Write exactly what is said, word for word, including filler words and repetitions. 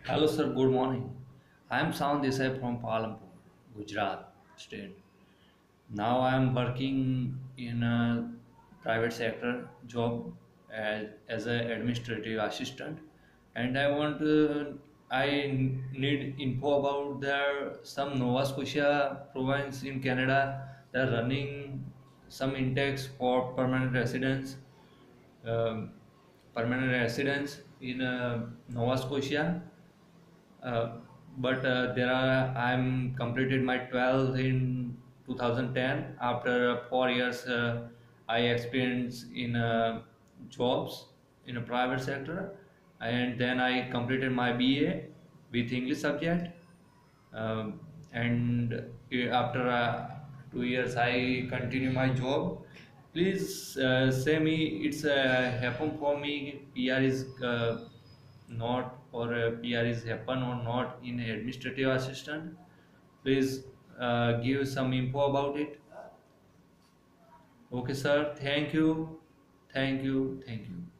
Hello, sir. Good morning. I am Sound Desai from Palampur, Gujarat state. Now I am working in a private sector job as, as an administrative assistant, and I want to, I need info about the some Nova Scotia province in Canada. They're running some intakes for permanent residents, um, permanent residents in uh, Nova Scotia. Uh, but uh, there are I'm completed my twelfth in two thousand ten. After four years, uh, I experienced in uh, jobs in a private sector, and then I completed my B A with English subject. Um, and uh, after uh, two years, I continue my job. Please uh, say me it's uh, happen for me. P R is uh, not or uh, P R is happen or not in administrative assistant. Please uh, give some info about it. Okay, sir. Thank you. Thank you. Thank you.